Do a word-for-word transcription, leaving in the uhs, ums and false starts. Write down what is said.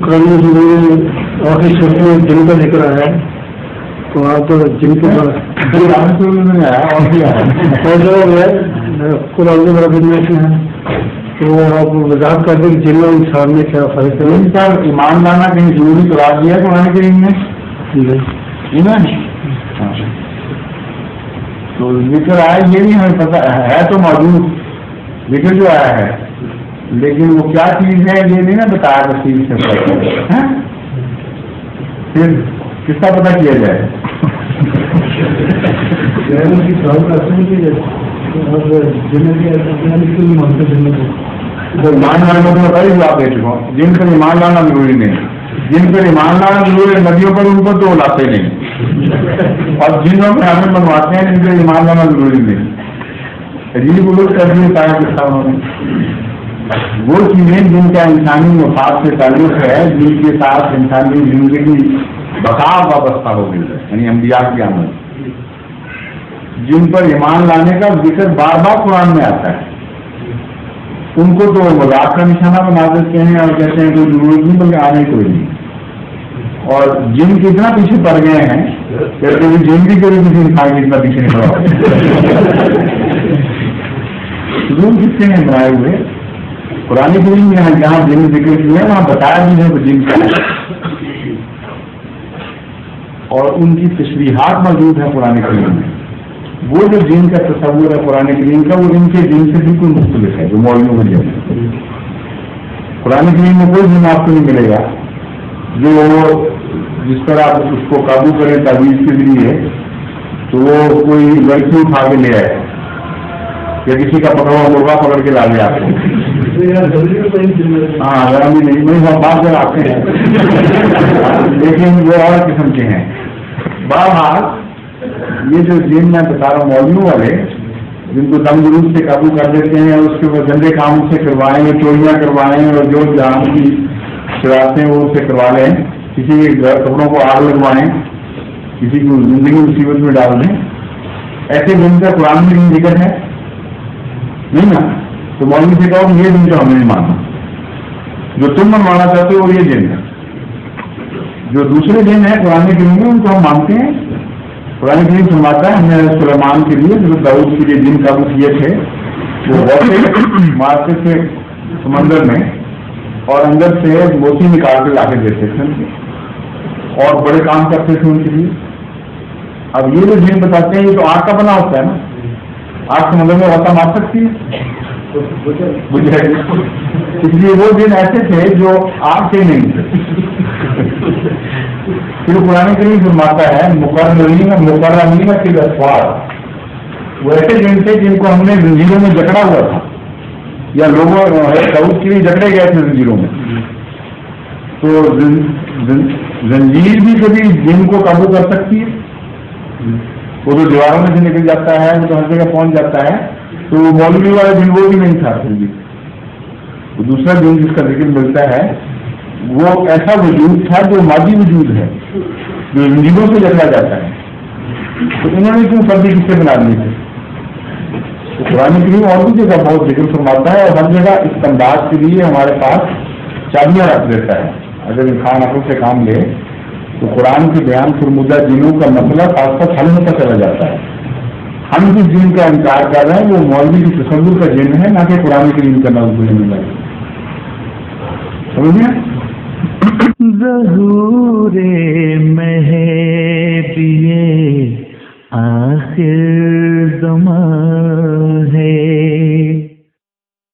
قرآن میں آخری صورت میں جن کا ذکر آیا ہے تو آپ تو جن کے اور جو قرآن میں ہے تو آپ وضاحت کر دیں کہ جن اور انسان میں کیا فرق ہے. ان پر ایمان لانا کہیں ضروری قرار دیا قرآن کریم میں تو ذکر آیا یہ نہیں ہمیں پتہ ہے تو موجود ذکر جو آیا ہے لیکن وہ کیا چیز ہے یہ نہیں نا بتایا تفصیل سے پھر کس کا پتہ کیا جائے. ایمان لانا تو بتائیے آپ دے چکا ہوں جن پر ایمان لانا ضروری نہیں جن پر ایمان لانا ضروری ہے ندیوں پر ان پر تو لاتے نہیں اور جنوں میں ہمیں منواتے ہیں جن پر ایمان لانا ضروری نہیں. عجیب الگ کر دیے تاکہ کس طرح انہوں وہ چیزیں جن کا انسانی مفاد سے تعلق ہے جن کے ساتھ انسانی زندگی بقا وابستہ ہو گئی ہے یعنی انبیاء کی آمد جن پر ایمان لانے کا ذکر بار بار قرآن میں آتا ہے ان کو تو مذاق کا نشانہ بنا دیتے ہیں اور کہتے ہیں کوئی ضرورت نہیں بلکہ آنے کوئی نہیں اور جن کتنا پیچھے پڑ گئے ہیں کہتے ہیں جن بھی کوئی کسی انسان کتنا پیچھے نہیں پڑا ضرور کس سے ہیں بنائے ہوئے قرآن کریم میں جہاں جن ذکر کیے ہیں وہاں بتایا بھی ہے وہ جن کا اور ان کی تشریحات موجود ہیں قرآن کریم میں. وہ جو جن کا تصور ہے قرآن کریم کا وہ ان کے جن سے بالکل مختلف ہے جو مولویوں میں جن قرآن کریم میں کوئی جن آپ کو نہیں ملے گا جو جس طرح آپ اس کو قابو کریں تعویذ کے ذریعے تو وہ کوئی لڑکی اٹھا کے لے آئے یا کسی کا پکڑا ہوا مرغا پکڑ کے لا لے آپ کو. ہاں گرمی نہیں میں وہاں بات کر آتے ہیں لیکن وہ اور قسم کے ہیں. بہرحال یہ جو جن میں بتا رہا ہوں مولویوں والے جن کو دم دروس سے قابو کر دیتے ہیں اور اس کے بعد گندے کام سے کروائیں یا چوریاں کروائیں اور جو جان کی شرارتیں وہ اسے کروا لیں کسی کے کپڑوں کو آگ لگوائیں کسی کو زندگی مصیبت میں ڈال دیں ایسے جن کا قرآن میں نہیں ذکر ہے نہیں نا تو مولوی سے کہو یہ جن کا ہمیں نہیں ماننا جو تم منوانا چاہتے ہو یہ جن ہے. جو دوسرے جن ہیں قرآن کریم میں ان کو ہم مانتے ہیں. قرآن کریم فرماتا ہے ہم نے سلیمان کے لیے جو داؤد کے لیے جن قابو کیے تھے وہ بہت مارتے تھے سمندر میں اور اندر سے موتی نکال کے لا کے دیتے تھے اور بڑے کام کرتے تھے ان کے لیے. اب یہ جو جن بتاتے ہیں یہ تو آگ کا بنا ہوتا ہے نا آگ سمندر میں ہوتا مار سکتی ہے اس لیے وہ دن ایسے تھے جو آگ کے نہیں تھے. پھر قرآن کریم فرماتا ہے مقررین مقررین کے اسوار وہ ایسے دن تھے جن کو ہم نے زنجیروں میں جکڑا ہوا تھا یا لوگوں داؤد کے لیے جکڑے گئے تھے زنجیروں میں. تو زنجیر بھی کبھی جن کو قابو کر سکتی ہے وہ تو دیواروں میں سے نکل جاتا ہے وہ تو ہر جگہ پہنچ جاتا ہے. تو مولوی والا دن وہ بھی نہیں تھا وہ دوسرا دن جس کا ذکر ملتا ہے وہ ایسا وجود تھا جو مادی وجود ہے جو زندگیوں سے جگڑا جاتا ہے. تو انہوں نے کیوں سردی کس سے بنا دی تھی. تو قرآن کریم اور بھی جگہ بہت ذکر فرماتا ہے اور ہر جگہ اس انداز کے لیے ہمارے پاس چابیاں رکھ دیتا ہے. اگر انسان عقل سے کام لے تو قرآن کے بیان فرمودہ جنوں کا مسئلہ خاص طور حل ہوتا چلا جاتا ہے. ہم جس جن کا انکار کر رہے ہیں وہ مولوی کی تصور کا جن ہے نہ کہ قرآن کریم کا نام بولنے لگے. سمجھے ظہور مہدی آخر زمان